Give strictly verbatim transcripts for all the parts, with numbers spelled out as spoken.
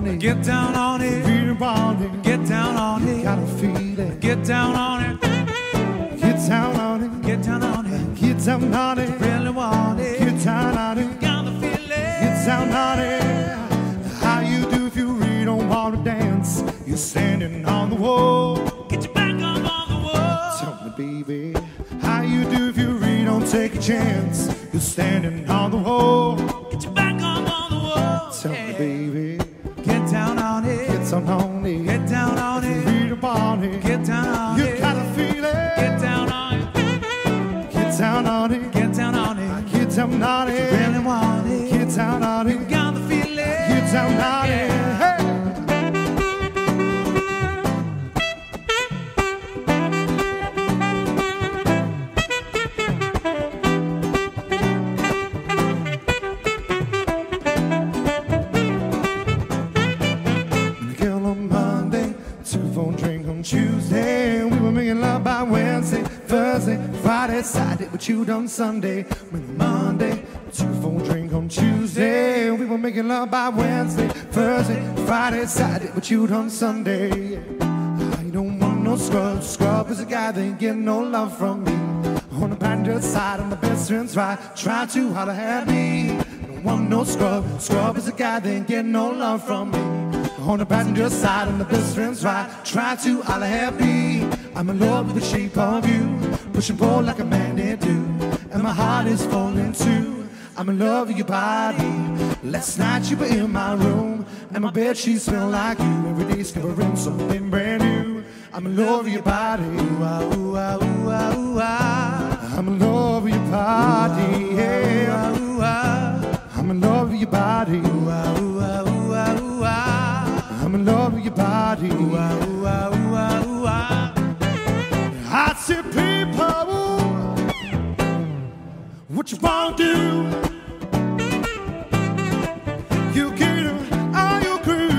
it. Get down on it. Really want it. Get down on it. Gotta feel it. Get down on it. Get down on it. Get down on it. Get down on it. Really want it. Get down on it. Gotta feel it. Get down on it. How you do if you really don't want to dance? You're standing on the wall. Get your back up on the wall. Tell me, baby, how you do if you really don't take a chance? You're standing on the wall. Get your back up on the wall. Tell me, baby, get down on it. Get down on it. Get down on if it. You really want it. Get down on you it. You gotta feel it. Get down on it. Get down on it. Get down on it. Get down on it. If you really want it. Get down on it. You gotta feel it. Get down on yeah. it. Hey. Tuesday, we were making love by Wednesday, Thursday, Friday, Saturday, what you done Sunday, when Monday, two-phone drink on Tuesday, we were making love by Wednesday, Thursday, Friday, Saturday, what you done Sunday. I don't want no scrub, scrub is a guy that ain't getting no love from me. On the passenger side, on the best friend's right, try to holler at me. Don't want no scrub, scrub is a guy that ain't getting no love from me. On the passenger side, on the best friend's right, try to holler at me. I'm in love with the shape of you, pushing forward like a magnet do, and my heart is falling too. I'm in love with your body. Last night you were in my room, and my bed sheets smell like you. Every day's covering something brand new. I'm in love with your body. Ooh, ah, ooh, ah, ooh, ah, ooh, ah. I'm in love with your body. Yeah. Ooh, ah, ooh, ah. I'm in love with your body. Ooh, ah, ooh, ah, ooh, ah, ooh, ah. I'm in love with your body. Ooh, ah, ooh, ah, ooh, ah, ooh, ah. I see people, what you want to do? You get them on your crew,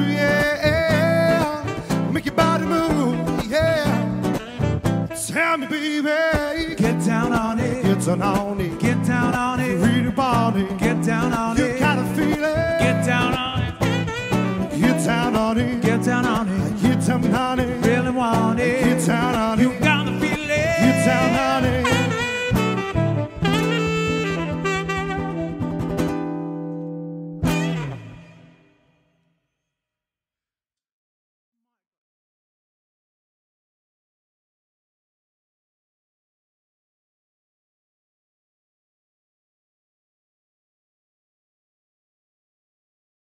yeah. Make your body move, yeah. Tell me, baby, get down on it. Get down on it. Get down on it. Read about it. Get down on you it. You gotta feel it. Get down on it. Get down on it. Get down on it. Get down on it. Really want it. Get down on it. You gotta feel it. Get down on it.